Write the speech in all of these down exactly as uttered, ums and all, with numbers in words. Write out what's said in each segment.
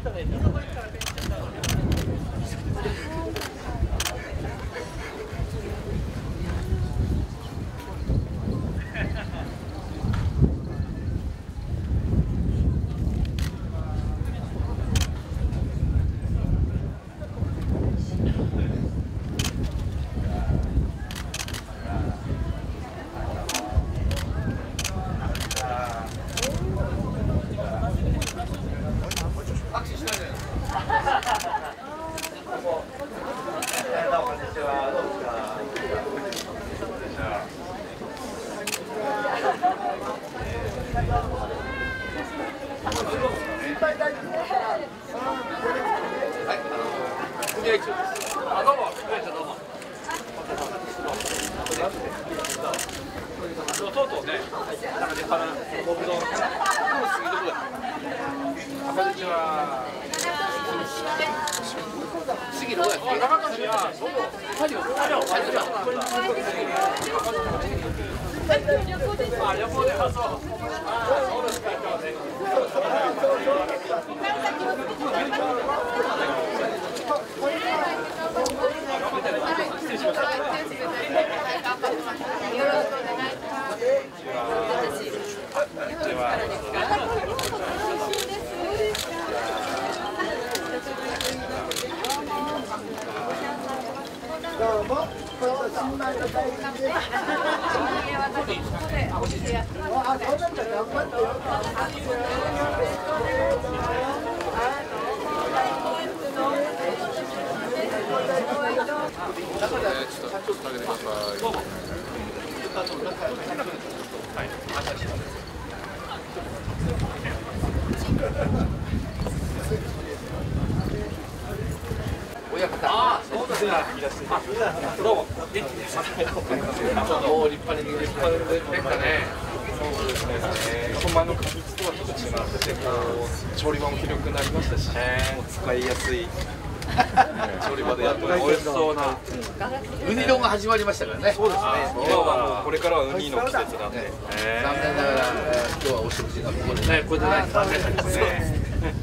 親方。ああ、そうですね。どうも。元気です。もう立派に立派でしたね。そうですね。本場の果実とはちょっと違ってて、こう調理場も広くなりましたし、使いやすい調理場でやって美味しそうなウニ丼が始まりましたからね。そうですね。今はこれからはウニの季節なんで、残念ながら今日はお食事がここでね、これでないとダメなんですね。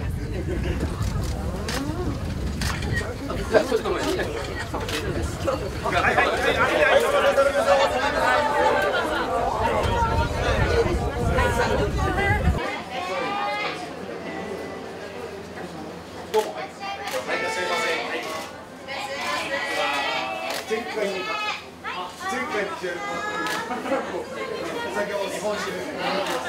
ちょっと待って。どうも。はい、すみません。前回に前回に来てる先ほど日本酒です。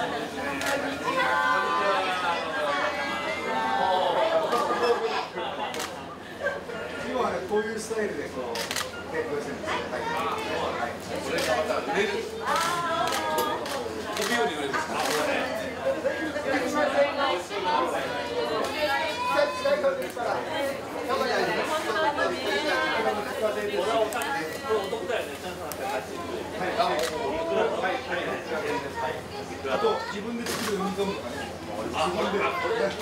今はね、こういうスタイルでこう提供してるんですよ。はい。それがまた売れる。飛ぶように売れるんですか。あと自分で作るウニ丼とかね。自分で。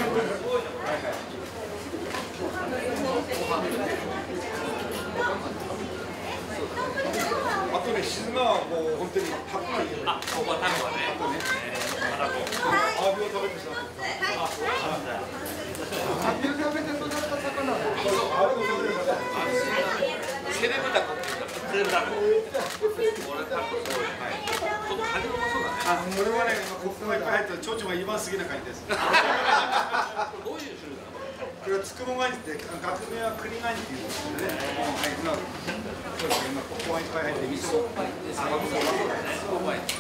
あとね、静岡はもう本当にタコがいいよね。あ、ここはタコはね。あとね、アワビを食べてしまう。あ、そうなんだ。アワビを食べて育った魚。アワビを食べるから。セレブタコって言うんだ。セレブタコ。俺タコそうよ。はい。ちょっと味もそうだね。あ、これはね、コクがいっぱい入って蝶々が一番好きな感じです。どういう種類なの？これはつくもガニって、学名は栗ガニっていうんですけどね。はい、今、そうですね、今ここがいっぱい入って味噌。あ、味噌がね。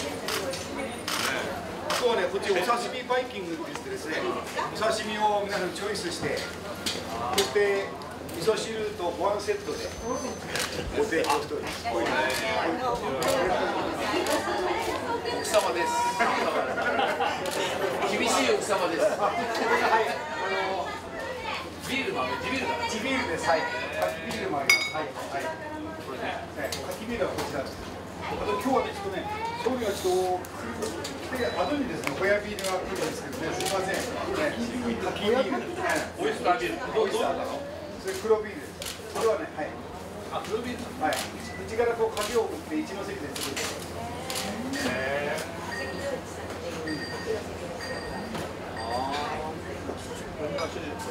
今日はね、こっちお刺身バイキングって言ってですね、お刺身を皆さんチョイスして、そして味噌汁とご飯セットでご提供しております。奥様です。厳しい奥様です。ビールもある。地ビールだ。地ビールです。はい。かきビールもあります。はい。はい。これね。かきビールはこちらです。あと今日はね、ちょっとね、調理がちょっと来て後にですね、ホヤビールが来るんですけどね、すみません。かきビール、かきビール、オイスタービール、オイスターだろ。それ黒ビールです。これはね、はい。あ、黒ビール。はい。内からこう鍵を打って一ノ関で作る。へえ。ああ。こんな種類。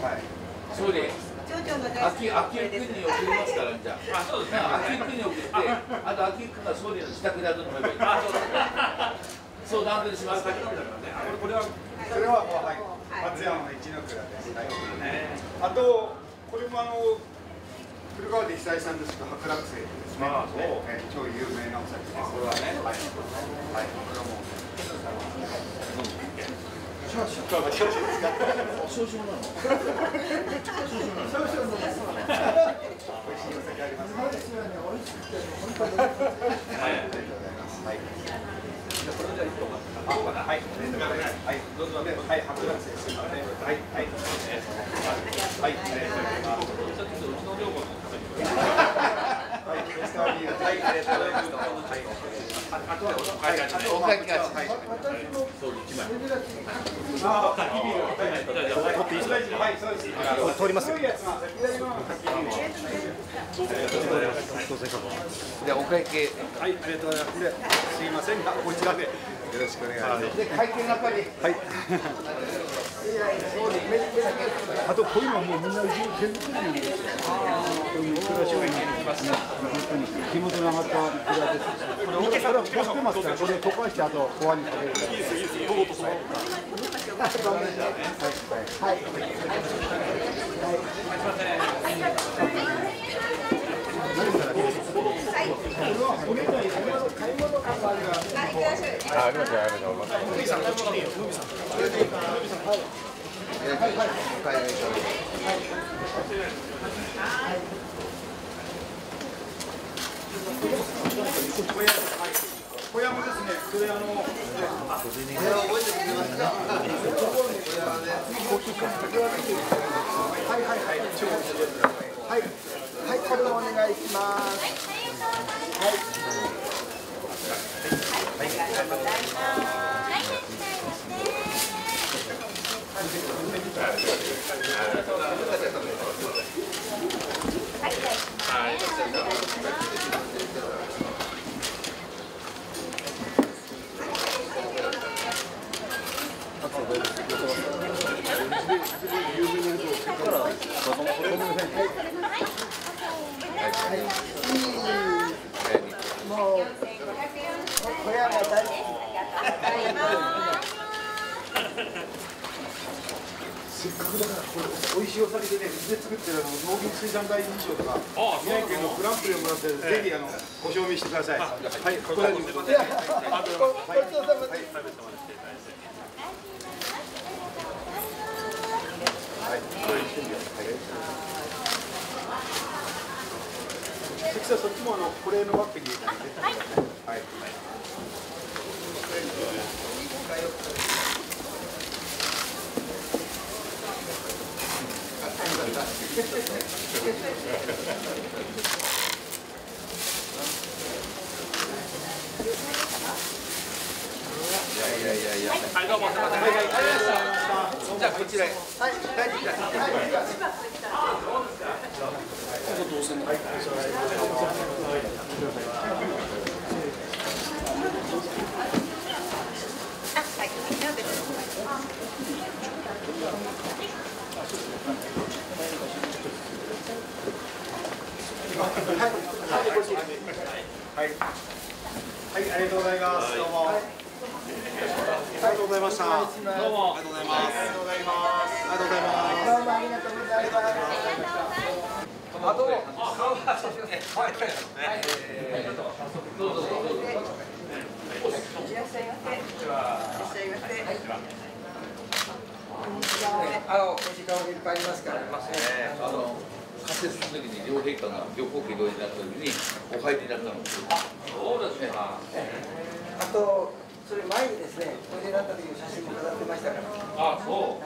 それで秋秋井君に送りますからじゃあ。あ、そうですね。秋井君に送って、あと秋井君が総理の自宅で後でもらえばいい。あ、そうだ。そう段取りしますから。 これはそれははい松山の一の蔵です。あとこれもあの古川で被災したんですけど白楽星ですね。超有名なお酒です。これはね。はい。はい。これはもう。少々なの。少々なの。少々の。美味しいお酒あります。美味しくて本当に。はい。ありがとうございます。はい。これじゃあ一個待って。あ、はい。はい。どうぞね。はい。白楽星です。はい。はい。はい。はい。ありがとうございます。ちょっとうちの両方の食べてください。はい。はい。ありがとうございます。はい。あとはお会計お会計ははい。そう一枚。ああ、焚き火を取っていいですか。はい、そうです。取りますよ。 でお会計。 はい、ありがとうございます。すいませんがこちらでよろしくお願いします。 で会計係。はい。 あとこういうのはもうみんな手作りです。これもいくら商品に行きますね。本当に火元の上がったいくらです。これこれは凍ってますからこれを溶かしてあとご飯にかける。いいですいいです。ボロとそう。はいはい。 あ、ありますよ、ありますよ。 小屋もですね、それあの、はいはいはい、はい、はい、これもお願いします。はい。ありがとうございます。もう小屋が大好き。せっかくだからこれ美味しいお酒でね、水で作ってるあの農業水産大臣賞とか宮城県のグランプリをもらってる、ぜひあのご賞味してください。はい、ここでごちそうさまです。関さんそっちもあの保冷のバッグに入れてあげて。はい。はい。いやいやいや。はいどうもすみません。はいはいありがとうございました。じゃあこちらへ。はい大丈夫です。はい。どうするの？はい。はい。はい、ありがとうございます。どうも。ありがとうございました。どうも。ありがとうございます。ありがとうございます。ありがとうございます。どうもありがとうございます。あ、どうも。あ、そうですね。はい。どうぞどうぞ。いらっしゃいませ。いらっしゃいませ。 あの、お時間いっぱいありますから。 あの仮設の時に両陛下が旅行機同時になった時にお入りになったの。あ、そうですね。 あと、それ前にですね、お出になった時の写真も飾ってましたから。 あ、そう。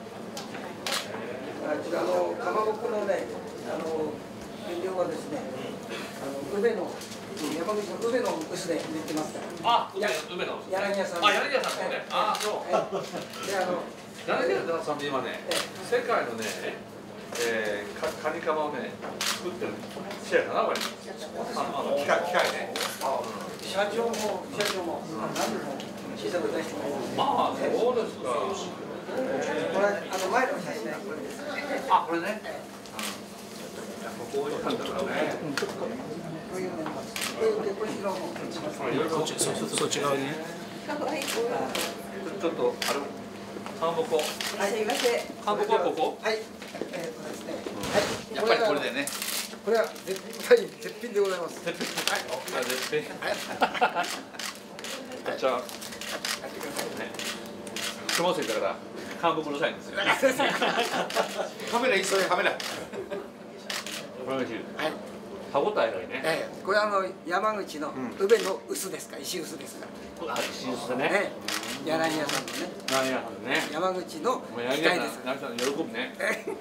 あの、かまぼこのね、あの、原料はですね、あの、宇部の、山口の宇部の臼で入れてますから。 あ、宇部の。 柳屋さん。 あ、柳屋さんね。あ、そう。 で、あの、 柳屋さんって今ね、世界のね、えー、カニカマをね、作ってるシェアかな、これ。あの機械、機械ね。 社長も、社長も、何でも。 小さく出してます。 ああ、そうですか。 これあの前の写真はこれです。 あ、これね。ここになんだろうね。 こういうのがこれ広もそっち、そそっち側にね。ちょっとあれ、かまぼこ。 はい、すいません。 かまぼこはここ？ はい。えっとですね。はい。 やっぱりこれだよね。 これは絶対絶品でございます。 絶品。はい。絶品。じゃあ、すみませんだから韓国のサインですよ。カメラいいっすね、カメラ。これ美味しい。はい。歯ごたえがいいね。 ええ、これあの山口の宇部の臼ですか、石臼ですか。 あ、石臼ね。 ね、柳屋さんのね。 柳屋さんね。 山口の機械です。 柳屋さん喜ぶね。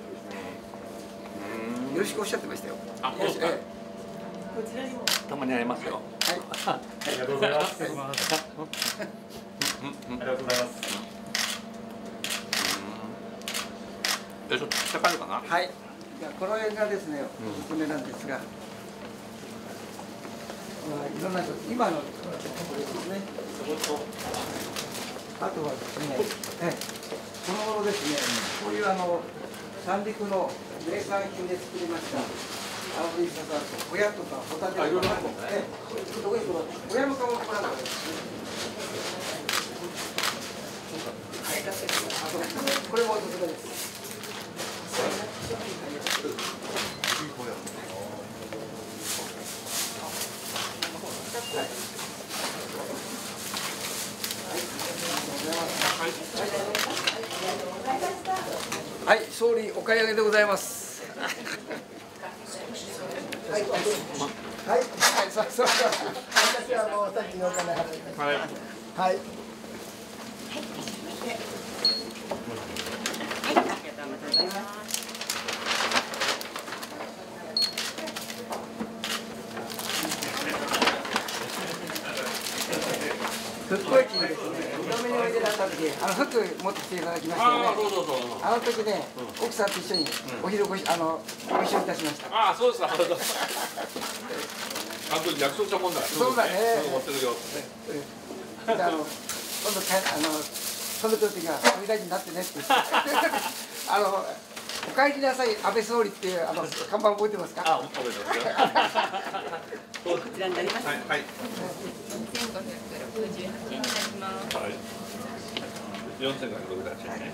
よろしくおっしゃってましたよ。 あ、そうですか。たまに会いますよ。 はい。 ありがとうございます。ありがとうございます。 え、ちょっと下からかな。 はい。じゃあこの辺がですね、おすすめなんですが、いろんな人今のこれですね。あとはですね、え、この頃ですね、こういうあの三陸の名産品で作りました。あのいささ親とかホタテとか、え、特にこの親の顔のこれなんです。はい、あとこれもおすすめです。はい、総理お買い上げでございます。はい、はい、はい、そうそうそう。私はもうさっきのお金払いました。はい。はい。福駅にですね、二度目においでだった時、あの服持ってきていただきましたよね。 ああ、そうそうそう。 あの時ね、奥さんと一緒にお昼ごし、あの、ご一緒いたしました。 ああ、そうですか。あの時約束したもんだ。 そうだね。 持ってるよ。 じゃあ、あの、今度か、あの、その時が総理大臣になってねって言って。あの、お帰りなさい、安倍総理っていう、あの、看板覚えてますか。 あ、覚えてますよ。 こちらになります。 はい、はい。 千五百六十八円になります。 はい。四千五百六十八円ね。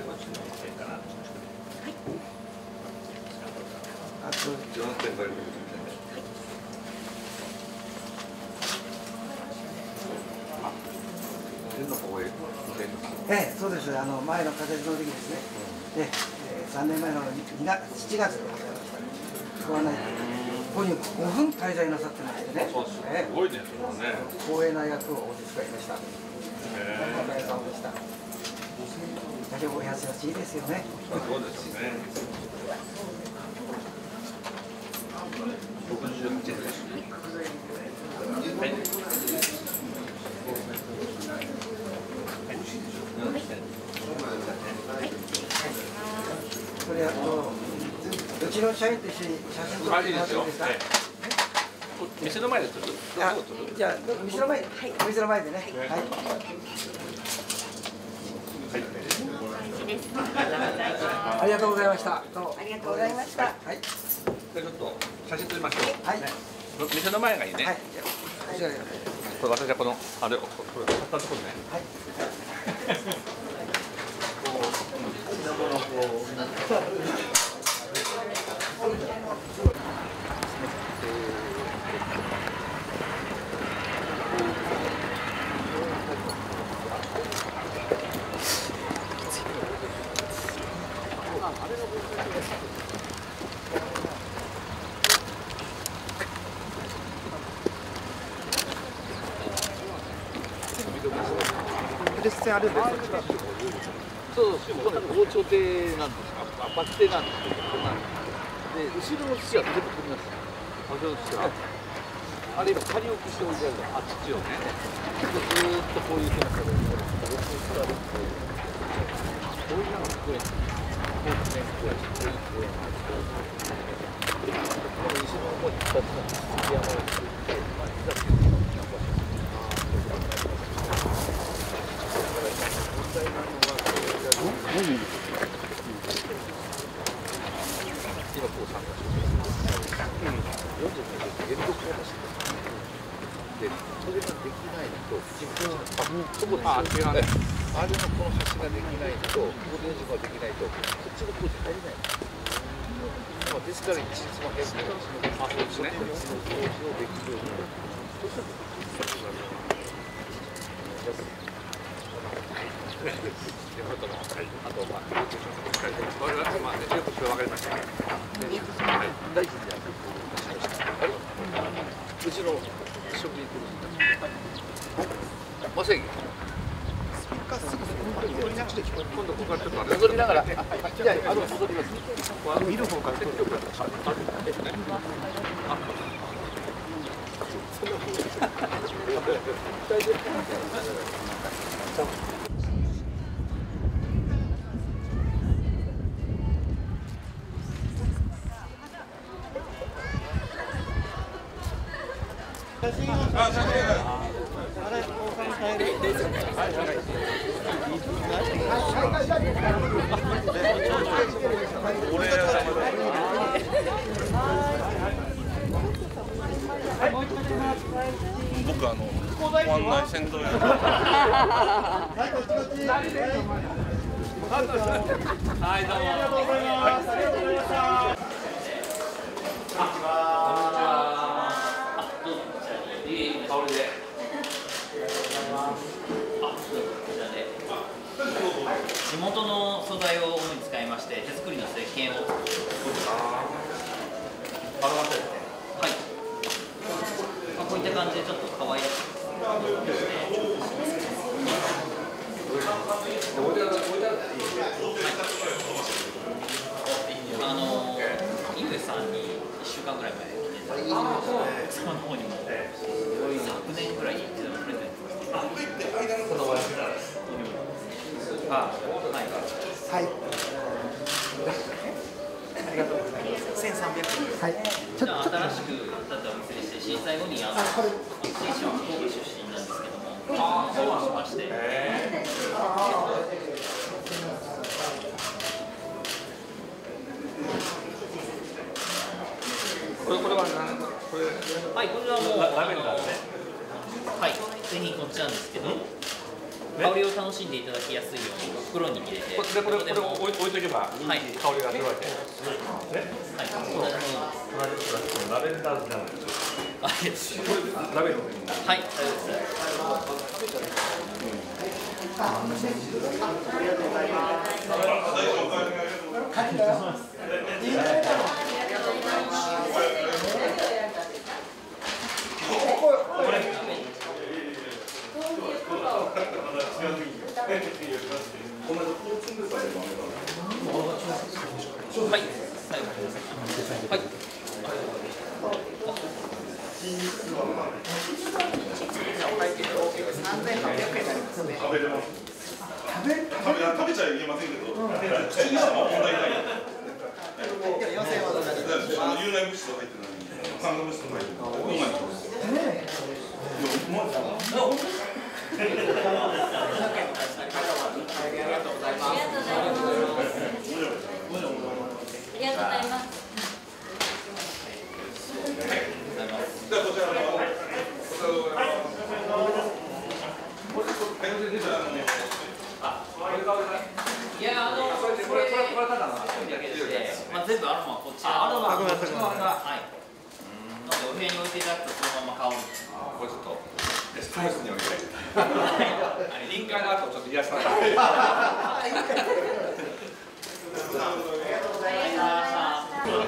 あと、 四千五百六十八円ね。天の方へ。 ええ、そうです。あの、前の風の時ですね。で、三年前の二月、七月でございました。ここはね、ここに五分滞在なさってましてね。 すごいね。 光栄な役をお手伝いました。お疲れ様でした。大変お優しいですよね。 そうですね。六十八円です。はい。 それあと、うちの社員と一緒に写真撮ってもらっていいですか。 店の前で撮る。 じゃあ、店の前、はい、店の前でね。はい。ありがとうございました。どうもありがとうございました。 はい。 ちょっと写真撮りましょう。 はい。 店の前がいいね。 はい。じゃあ、 これ私はこのあれをこれ買ったところね。 はい。 プレス線あるんです。 そうそう、ここ防潮堤なんですか。バス停なんですけど、こんなんで後ろの土は全部取ります。後ろの土は。あれ今仮置きしておいてあるの。あ、土をね。ずーっとこういう線がこういうこういうのがこういうこういうこういうこういうこの石の方にふたつの山を作って、まあ、ひざっていうのがで、それができないと、自分はそこああれのこの橋ができないと、ここで演習ができないと、こっちの工事入れない。まあ、ですから一日も早くあそうですね。工事をできるように。そうするとあとまあ、これはまあね、よく分かりました。大臣である。あれ？うちの職員来る。まさに。今度ここからちょっと戻りながら、じゃああの戻ります。見る方から結局ですね。大丈夫。 僕あのご案内センターやはいどうもありがとうございます。ありがとうございました。こんにちは。あ、どうぞこちらにいい香りで。あ、こちらで。地元の素材を主に使いまして手作りの石鹸を。ああ。バラバラですね。はい。まあこういった感じでちょっと可愛い。あの井上さんにいっしゅうかんぐらい前に来ていただいて、その方にも昨年ぐらいに一度プレゼントしていただいて、はい。ありがとうございます。千三百円。はい。ちょっと新しく建てたお店でして、震災後にあの私は福岡出身なんですけども、ああ、そうしまして。 これこれは何これはい、これはもうラベンダーですね。はい、製品こっちなんですけど、香りを楽しんでいただきやすいように袋に入れて、 これこれこれを置いとけば香りがするわけ。 はい、 ラベンダーじゃないですか。 あ、いや、 これラベンダー。 はい、大丈夫です。ありがとうございます。ありがとうございます。はい、最後です。はい。三千八百円になりますね。食べれます。食べ食べちゃいけませんけど、口にしても問題ない。四千円はどうなりますか。有害物質が入ってない。酸化物質が入ってない。うまいです。いや、うまいです。ありがとうございます。ありがとうございます。ありがとうございます。じゃあこちらの。いや、あのこれこれこれただのだけでして、まあ全部アロマこっちら。アロマこっちのがはい。なのでお部屋に置いていただくとそのまま香る。これちょっとストレスに置いて。臨界の後ちょっと癒やさない。ありがとうございました。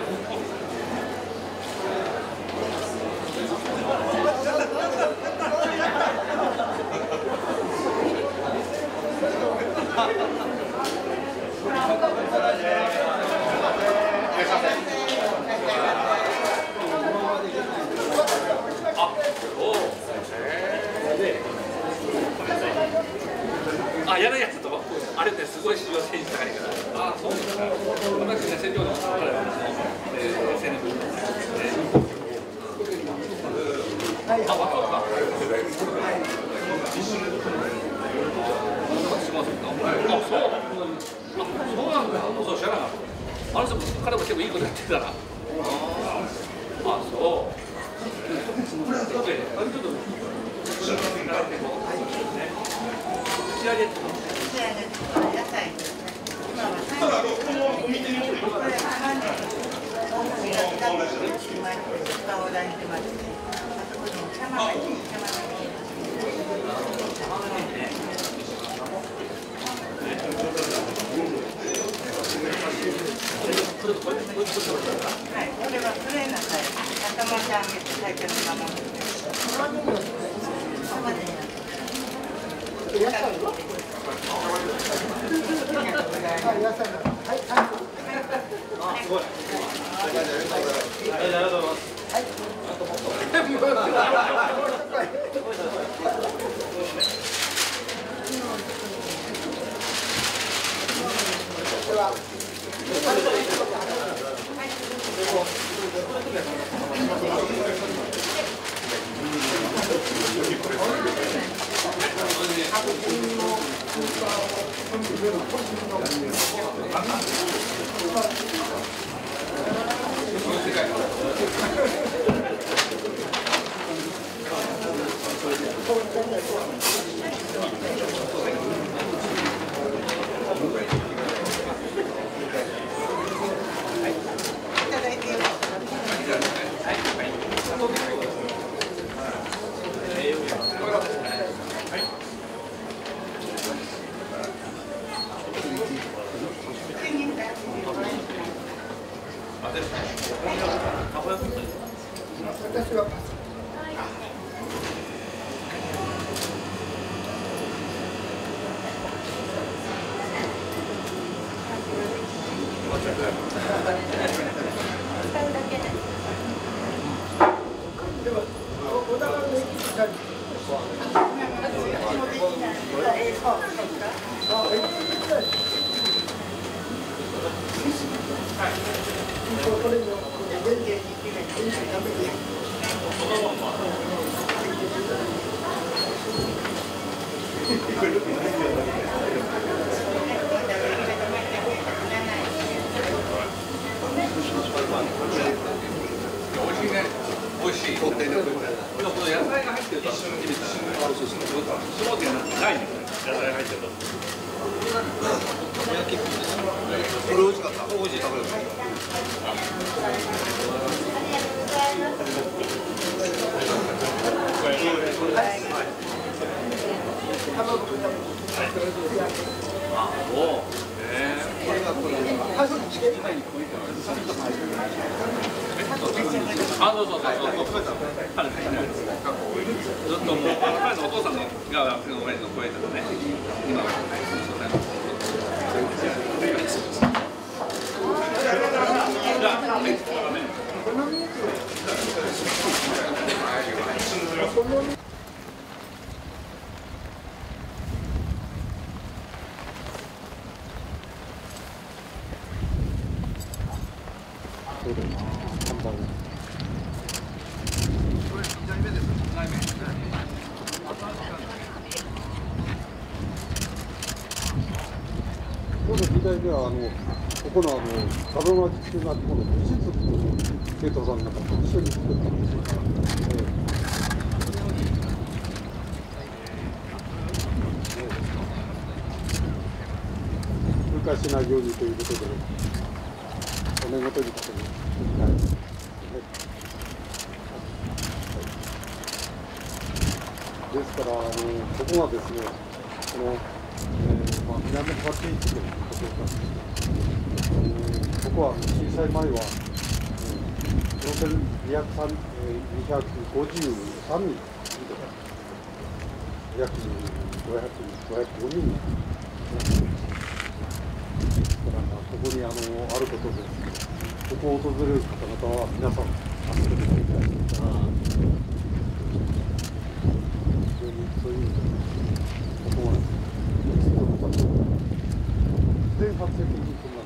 あ、やらないやつとあれってすごい市場政治高いから。あ、そうですか。私ね、線量の彼は私の青年部ですね。あ、わかるか。 知らなかった。あの人も彼も結構いいことやってたな。ああ、そう。仕上げってはい、これはプレーンなタイプ。頭ちゃんげて最初のまま。 あ、そうそうそうそう。ずっともう彼のお父さんのが親父の声とかね。今は時代ではあのここのあの門脇中学校の美術部の生徒さんなんかと一緒に作ったんですよ。昔な行事ということで、骨ごとに作りたいですね。ですからあのここがですね、この、えーまあ、南八一ということなんですけど、えー、ここは震災前は、えー、トータルにひゃくごじゅうさんにん、約ごひゃくごにんだからここにあのあることで、ここを訪れる方々は皆さん助けていただきたいです。そういう意味で、ここは人のたちを全発的にそんな。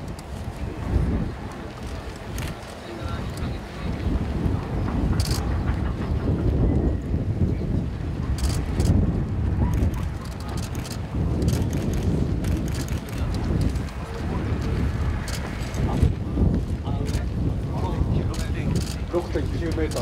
メーター。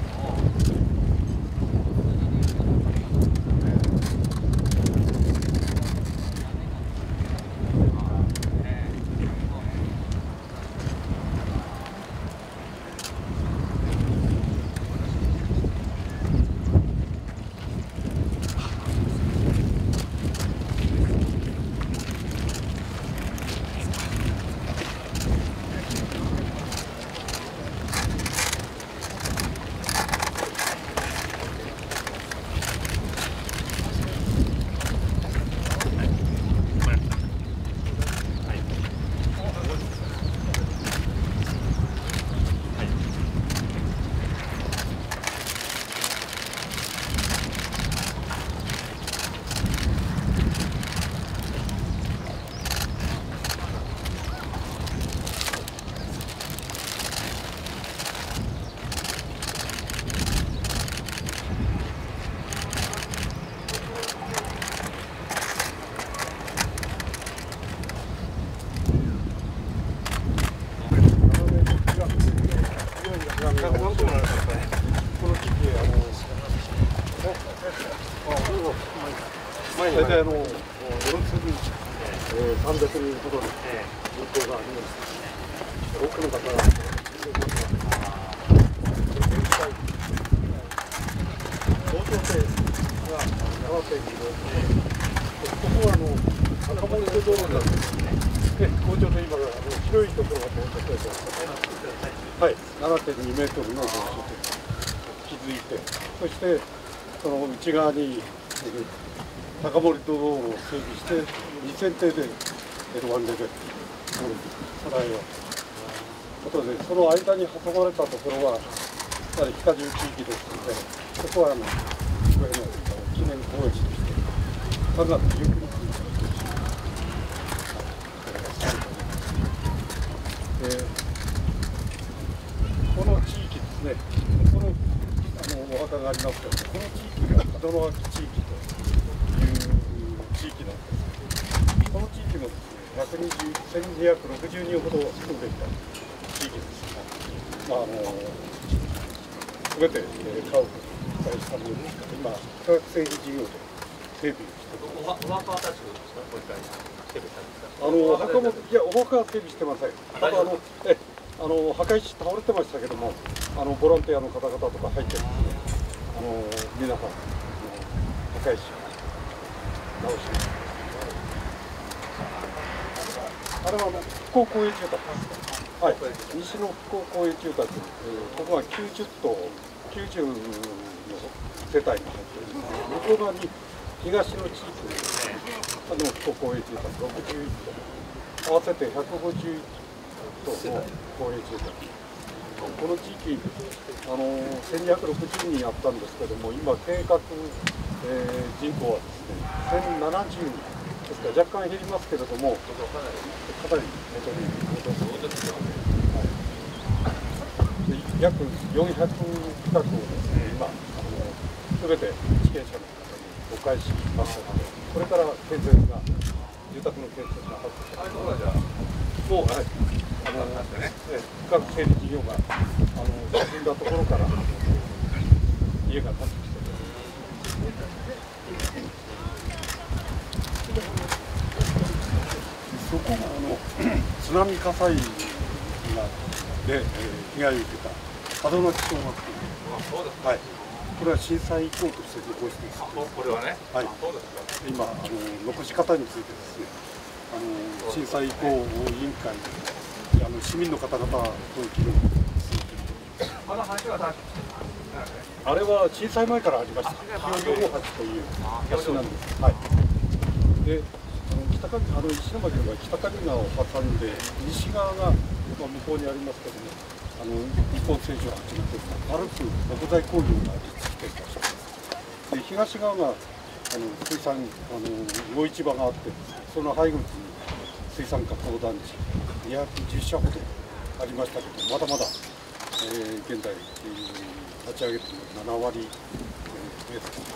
大体あのよろつにさんびゃくにんほどの人口があります。多くの方が東京亭がななてんにど、ここはあの赤森道路になるんです。工場で今が広いところが到着してはい、ななてんにメートルの築いて、そしてその内側に高森道路を整備してにせんていでエルワンレベルさらにはあとでその間に挟まれたところはやはり北重地域ですので、そこはあのこれの記念公園地としてさんがつじゅうくにちにでこの地域ですね、このあのお墓がありますけど、この地域が門脇地域と地域なんです。この地域もせんにひゃくろくじゅうにんほど住んでいた地域ですが、まああのすべて家屋を被災したものですから、今区画整理事業で整備をしています。お墓は確かもう一回整備されてた。あのお墓もいやお墓は整備してません。ただあのえあの墓石倒れてましたけども、あのボランティアの方々とか入ってですね、あの皆さん墓石を直します。あれは復興公営住宅です。はい、西の復興公営住宅、えー、ここはきゅうじゅっとう、きゅうじゅうの世帯が入っています。向こう側に東の地域で、あの復興公営住宅ろくじゅういっとう、合わせてひゃくごじゅういっとうの公営住宅。この地域、あのせんにひゃくろくじゅうにんあったんですけども、今、計画、えー、人口はですね、せんななじゅうにん。ですから若干減りますけれども、かなり元に戻す、はい、約よんひゃく区画をですね、今、すべて地権者の方にお返ししましたので、これから建設が、住宅の建設が始まってもう、はい、あの区画整理事業があの進んだところから、家が建ってきています。そこがあの津波火災がで、えー、被害を受けた門脇小学校、はい、これは震災遺構として残しています。これはね、はい、今あの残し方についてですね、あの震災遺構委員会あの市民の方々と議論あの橋は確かあれは震災前からありました。清涼大橋という橋なんです。はい。で北上あの石巻の場合、北上川を挟んで西側が、まあ、向こうにありますけども、あの日本製紙をはじめとしたパルプ木材工業が立地していた場所です。で東側があの水産あの魚市場があって、その背後に水産加工団地にひゃくじゅっしゃほどありましたけど、まだまだ、えー、現在、えー、立ち上げてななわり、えー、増えています。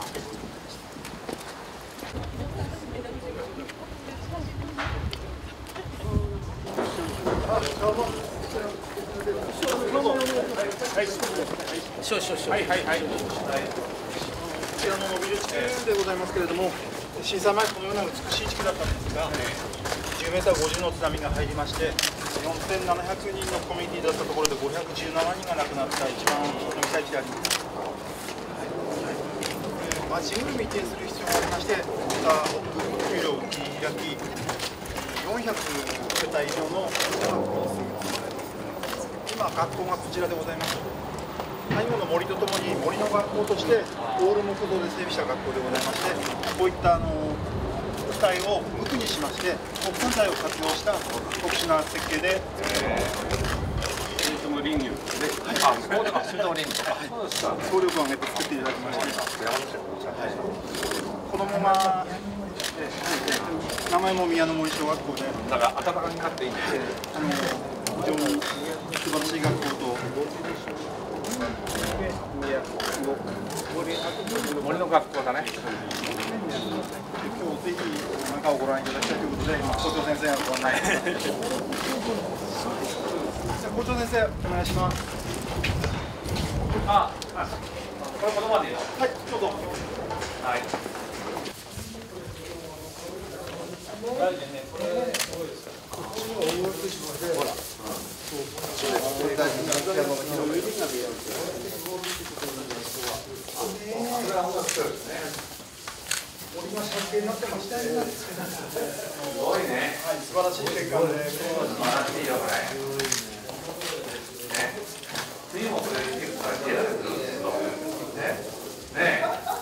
あ、どうも。 少々少々。 はいはいはい。こちらのモビル地区でございますけれども、震災前このような美しい地区だったんですが、じゅうメーターごじゅうの津波が入りまして、よんせんななひゃくにんのコミュニティだったところでごひゃくじゅうななにんが亡くなった一番大きな被災地であります。まあ、事務に移転する必要がありまして、また給料を切り開き、よんひゃくせたい以上の学校に住みます。今、学校がこちらでございます。最後の森とともに森の学校としてオール木造で整備した学校でございまして、こういったあの物体を無垢にしまして国産材を活用した特殊な設計で、えー、シートムリングで、はい、あ、そうですか、シートムリングとか、はい、総力を上げて作っていただきまして、はい、子供が、えー、名前も宮の森小学校で、 なんか頭がかっていいんで、 あの非常に素晴らしい学校と。 森の学校だね。 今日ぜひ中をご覧いただきたいということで、今校長先生がご案内。じゃあ校長先生お願いします。 あ、これこのまでよ。 はい、どうぞ。 はい。大臣ね、これどうですか。ほら。 森が借景になってましたね。 すごいね。 はい、素晴らしい景観で。 素晴らしいよこれ。ね。冬もこれ結構されてやるんですよ。ね。ね。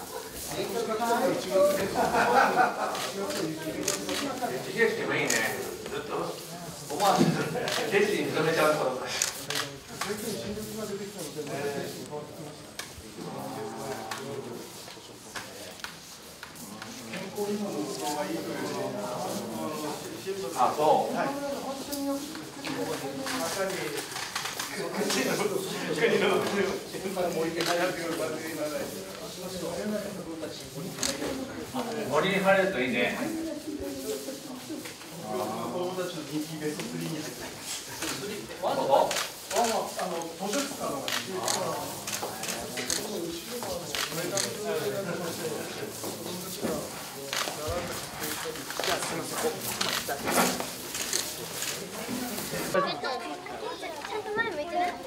景色もいいね。ずっと。思わず景色に認めちゃうと。あ、そう。はい。森に入れるといいね。 子供たちの人気ベストスリーに入ってます。 ワンはあの図書館の。じゃあすみません。 ちゃんと前向いてね。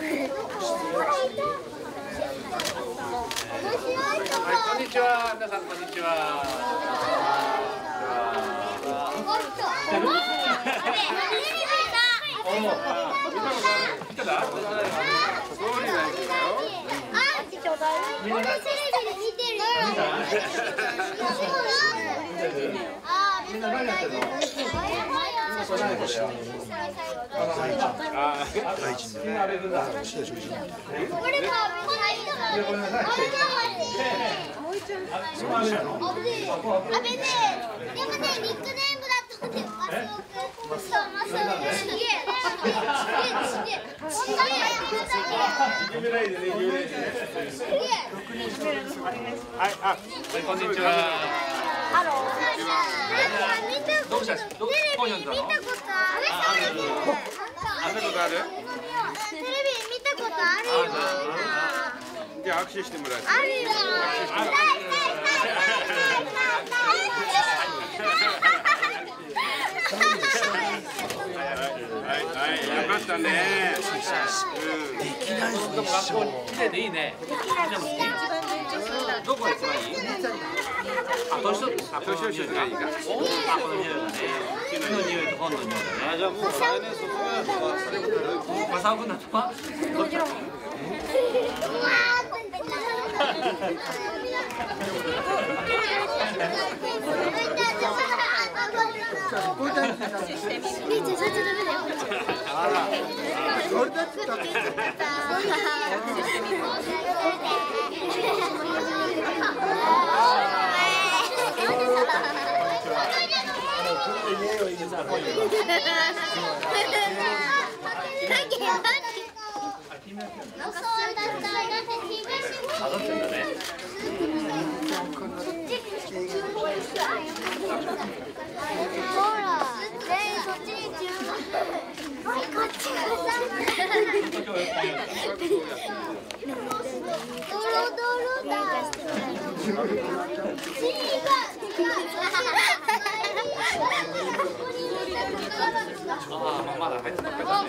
こんにちは、皆さんこんにちは。みんな何やってるの？はい、あ、こんにちは。どうした？どこ読んだの？見たことある。あることある？ テレビ見たことあるよ。 じゃあ握手してもらえ。 あるよ。 はい、よかったね。 できないですね。学校綺麗でいいね。どこが一番いい？あ、年取って、あ、年取ってがいいか。あ、この匂いだね。木の匂いと本の匂いだね。あ、じゃあもう来年卒業やとか。マサオ君だとは？どっち？ ほら、全員そっちに注目。こっちがさ。 まだ入ってなかったね。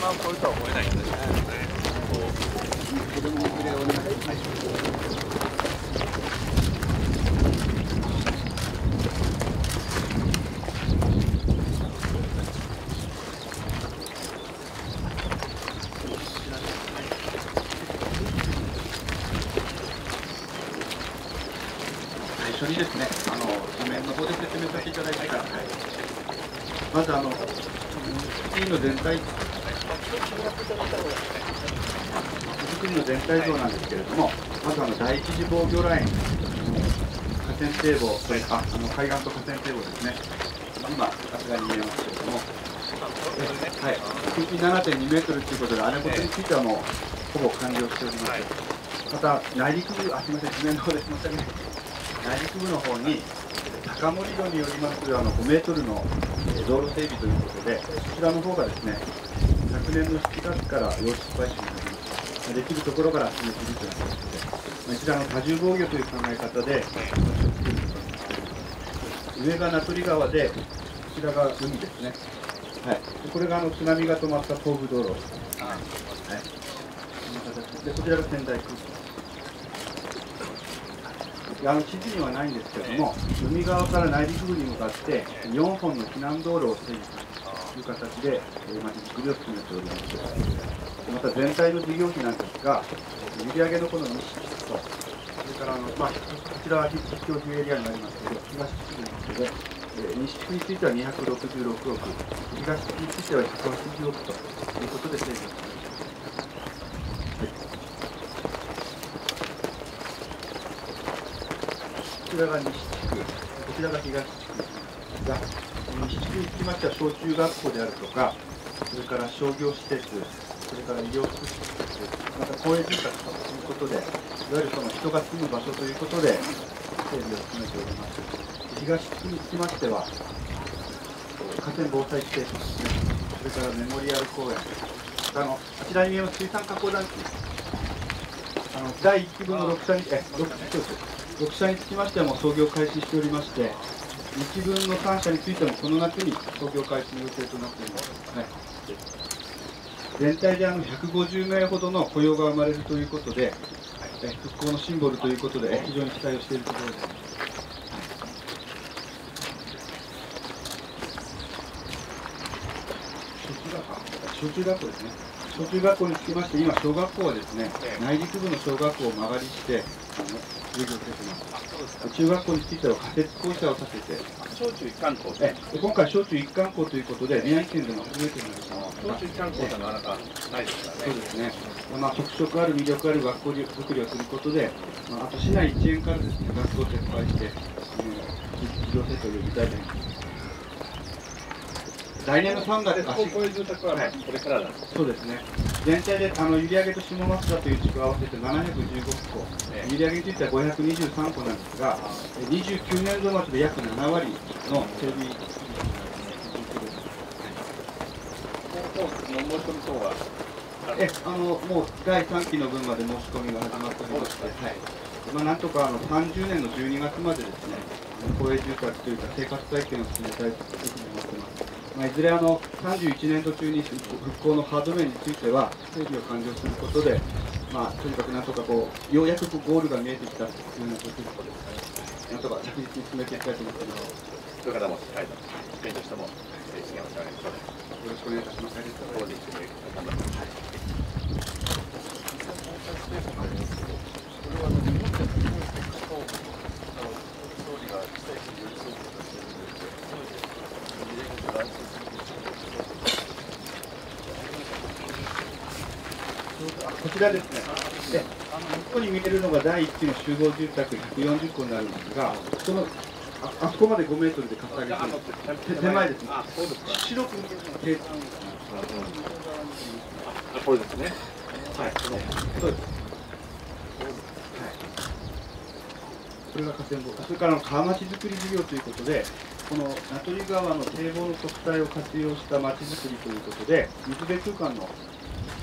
まこれとは思えないんですよね。 子供の連れをお願いします。 最初にですね、あの画面の方で説明させていただいてから、はい、まずあのスキーの全体作りの全体像なんですけれども、まずあの第一次防御ライン、河川堤防、それああの海岸と河川堤防ですね、今、さすがに見えますけれども、はい、水深 ななてんにメートルということで、あれことについてはもうほぼ完了しております。また内陸部、あすみません、地面の方で申し訳ない。内陸部の方に高森路によりますあのごメートルの道路整備ということで、こちらの方がですね、昨年のしちがつから用地買収になりました。できるところから進めているということで、一度あの多重防御という考え方で、上が名取川で、こちらが海ですね。はい、これがあの津波が止まった東部道路。はい、この形で、こちらが仙台空港。あの地図にはないんですけれども、海側から内陸部に向かってよんほんの避難道路を整備するという形で、まちづくりを進めております。また全体の事業費なんですが、売上のこの西地区と、それからあの、まあ、こちらは必要費エリアになりますけど、東地区ですので、えー、西地区についてはにひゃくろくじゅうろくおく、東地区についてはひゃくはちじゅうおくということで整備をしました。こちらが西地区、こちらが東地区ですが、西地区につきましては小中学校であるとか、それから商業施設、それから医療福祉施設、また公営住宅ということで、いわゆるその人が住む場所ということで、整備を進めております。東地区につきましては、河川防災ステーションですね、それからメモリアル公園、あのあちらに見えます水産加工団地、あのだいいっきぶのろく社に、え、ろくろく社につきましてはもう操業開始しておりまして、いちぶんのさん社についてもこの夏に操業開始の予定となっております。はい、全体であのひゃくごじゅうめいほどの雇用が生まれるということで、え復興のシンボルということで、非常に期待をしているところです。小中学校ですね。小中学校につきまして、今、小学校はですね、内陸部の小学校を間借りして、あの営業しています。中学校については仮設校舎を建てて、 小中一貫校え今回、小中一貫校ということで、宮城県でも初めてになります。 小中一貫校はなかなかないですからね。 そうですね。まあ、特色ある、魅力ある学校作りをすることで、まあ、あと市内一円からですね、学校を撤廃して、児童生徒を呼びたいと思います。来年のさんがつ、 高校住宅はこれからなんです。 そうですね。全体であの閖上と下松田という地区を合わせてななひゃくじゅうごこ、閖上についてはごひゃくにじゅうさんこなんですが、にじゅうきゅうねんど末で約ななわりの整備。 高校の申し込み等はえあのもうだいさんきの分まで申し込みが始まっておりまして、はい、まあ、なんとかあのさんじゅうねんのじゅうにがつまでですね、公営住宅というか生活再建を進めたいというふうに思っています。まあ、いずれあのさんじゅういちねんど中に復興のハード面については整備を完了することで、まあ、とにかくなんとかこうようやくゴールが見えてきたというような状況です。なんとか着実に進めていきたいと思っています。 これからも、はい、一点としても、支援をしてお願いします。 よろしくお願いいたします。 当時一緒に頑張ってください。 こちらですね。で、あのここに見えるのがだいいっきの集合住宅ひゃくよんじゅっこになるんですが、その あ, あそこまでごメートルでかさ上げてる手前ですね。白く見えるのが計算。 あ、これですね。 はい。そうです。これが河川防、それから川町づくり事業ということで、この名取川の堤防の側帯を活用した町づくりということで、水辺空間の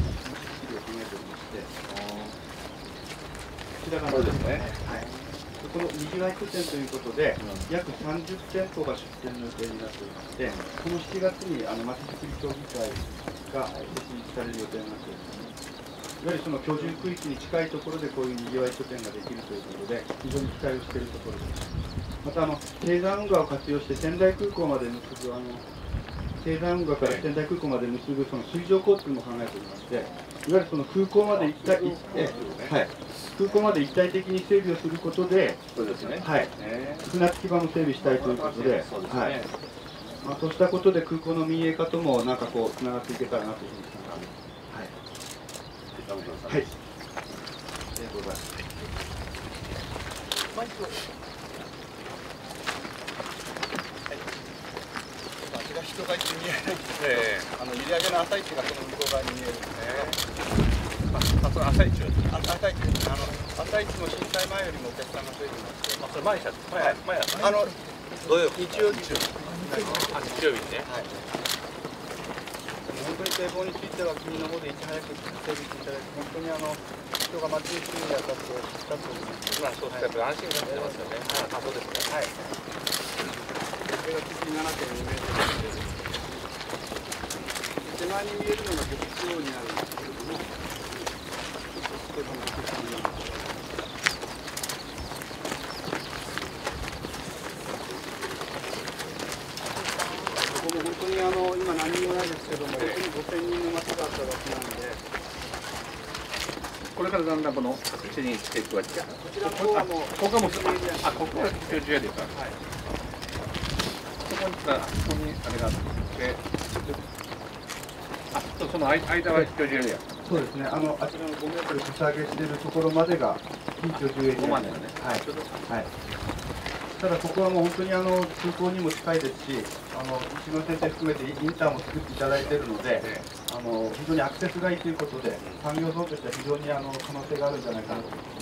こちらがこれですね。はい。ここのにぎわい拠点ということで、約さんじゅってんぽが出店の予定になっておりまして、このしちがつにあのまちづくり協議会が設立される予定になっております。いわゆるその居住区域に近いところでこういうにぎわい拠点ができるということで、非常に期待をしているところです。またあの低山運河を活用して仙台空港まで結ぶあの低山運河から仙台空港まで結ぶその水上交通も考えておりまして、いわゆるその空港まで一体、はい、空港まで一体的に整備をすることで、そうですね、はい、船着き場も整備したいということで、そうですね、はい、まあ、そうしたことで空港の民営化ともなんかこうつながっていけたらなというふうに考えます。はい。はい。ありがとうございます。あちら人がいて見えないんですけど、えー、あの閖上の朝市がその向こう側に見えるんですね。あ、その朝市は朝市です。あの朝市も震災前よりもお客さんが増えてまして、あ、それ毎日前前あの土曜日曜日中。あ、日曜日ね。はい。本当に堤防については国の方でいち早く整備していただいて、本当にあの人が街に住むにあたって助かっております。まあそうですね。やっぱり安心感じてますよね。はい。あ、そうですね。はい。これがきゅうじゅうななてんにメートルで、手前に見えるのが月曜になるんですけれども、堤防の景色になる。ここも本当にあの今何人もないですけども、本当にごせんにんの町があったわけなんで、 これからだんだんこの地にしていくわけですか。 こちらの方はもう、 ここもあ、ここが居住エリアか。はい。そこにあそこにあれがあって、あ、とその間は居住エリア。 そうですね。あのあちらのごメートルかさ上げしているところまでが非居住エリアですね。はい。はい。ただここはもう本当にあの空港にも近いですし、あの石野先生含めてインターも作っていただいているので、あの非常にアクセスがいいということで、産業ゾーンとしては非常にあの可能性があるんじゃないかなと思います。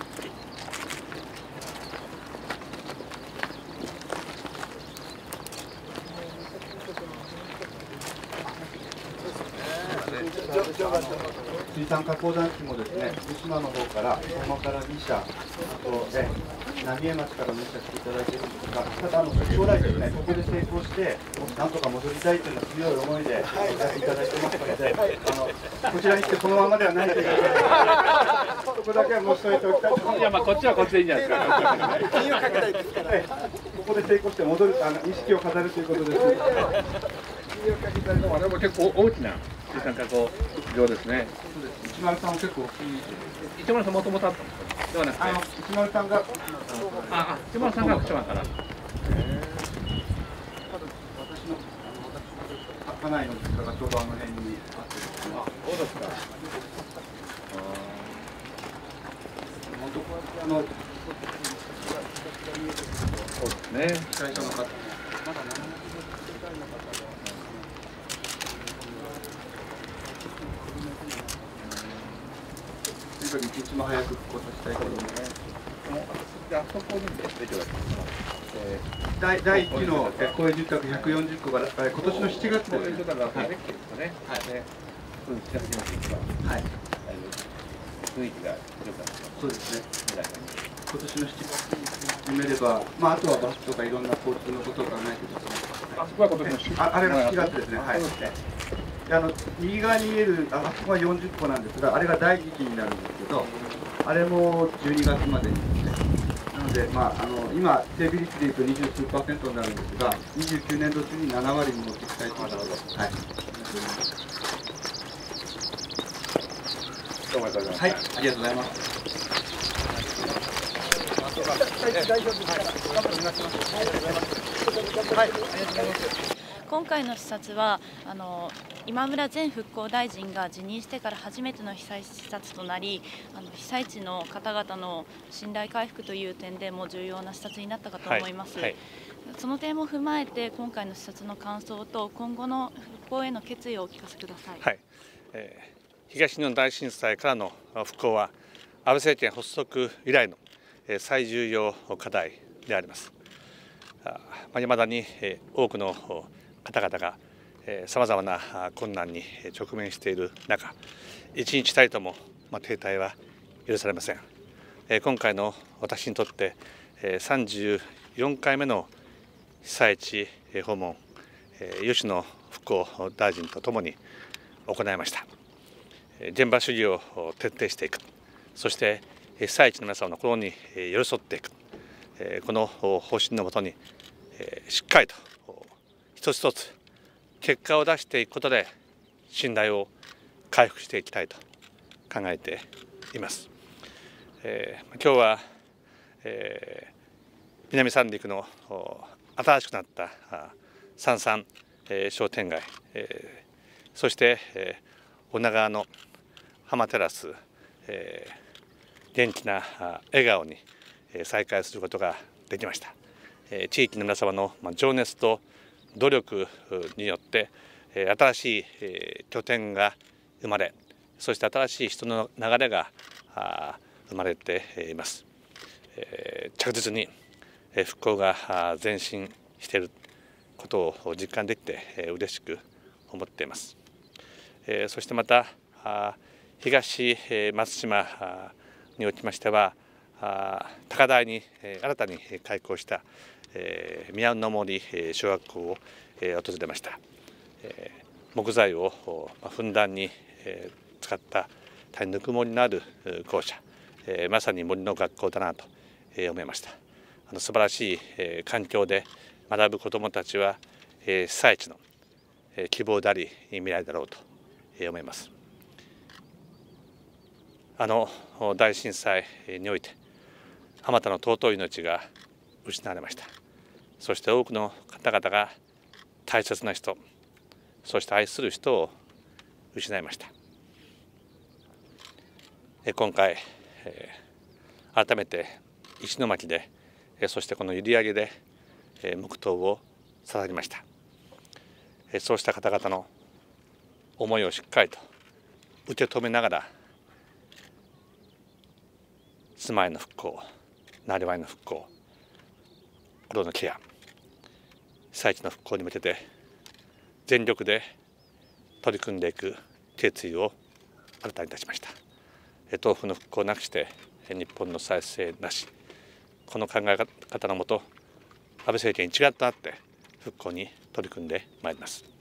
水産加工団地もですね、福島の方から相馬からに社、あとえ浪江町から入社していただいているんですが、ただあの将来ですね、ここで成功してなんとか戻りたいという強い思いでやっていただいてますので、あのこちらに来てこのままではないということで、そこだけは申し添えておきたいと思います。いや、まあこっちはこっちでいいんじゃないですか。金をかけたいですから、ここで成功して戻るあの意識を飾るということです。金をかけたいのはあれも結構大きな水産加工場ですね。一丸さんも結構大きい。 一丸さんもともとあったんですか。ではなくて、あの一丸さんが、 あ、一丸さんが福島から。 私の家内の実家がちょうどあの辺にあってですね。 そうですか。 本当こうやってあのそうですね。 被災者の方もまだななひゃくせかいの方が。とにかく一日も早く復興させたいと思います。 あそこに出てるわけですか。 第第一期の公営住宅ひゃくよんじゅっこが今年のしちがつですね。 はい。はい。雰囲気が良かった。 そうですね。今年のしちがつに決めれば、まああとはバスとかいろんな交通のことを考えてですね。 あそこは今年のしちがつ。 あ、あれがしちがつですね。はい。あの右側に見えるあそこはよんじゅっこなんですが、あれが第一期になるんですけど、あれもじゅうにがつまでにですね。なので、まあ、あの今、整備率でいうとにじゅうすうパーセントになるんですが、にじゅうきゅうねんど中にななわりに持っていきたいと思います。はい。 どうもありがとうございます。 はい、ありがとうございます。 今回の視察はあの今村前復興大臣が辞任してから初めての被災視察となり、あの被災地の方々の信頼回復という点でも重要な視察になったかと思います。はいはい、その点も踏まえて今回の視察の感想と今後の復興への決意をお聞かせください。 はい、えー、東日本大震災からの復興は安倍政権発足以来の最重要課題であります。いまだに多くの方々がさまざまな困難に直面している中、一日たりとも停滞は許されません。 今回の私にとってさんじゅうよんかいめの被災地訪問、吉野復興大臣とともに行いました。現場主義を徹底していく、そして被災地の皆様の心に寄り添っていく、この方針のもとにしっかりと一つ一つ結果を出していくことで信頼を回復していきたいと考えています。えー、今日は、えー、南三陸の新しくなった三三、えー、商店街、えー、そして、えー、女川の浜テラス、えー、元気な笑顔に再開することができました。えー、地域の皆様の情熱と努力によって新しい拠点が生まれ、そして新しい人の流れが生まれています。着実に復興が前進していることを実感できて嬉しく思っています。そしてまた東松島におきましては高台に新たに開校した宮の森小学校を訪れました。木材をふんだんに使った大変ぬくもりのある校舎、まさに森の学校だなと思いました。あの素晴らしい環境で学ぶ子どもたちは被災地の希望であり未来だろうと思います。あの大震災においてあまたの尊い命が失われました。そして多くの方々が大切な人、そして愛する人を失いました。今回改めて石巻で、そしてこの閖上で黙祷を捧げました。そうした方々の思いをしっかりと受け止めながら、住まいの復興、なりわいの復興、心のケア、被災地の復興に向けて全力で取り組んでいく決意を新たにいたしました。東北の復興なくして日本の再生なし、この考え方のもと安倍政権一丸となって復興に取り組んでまいります。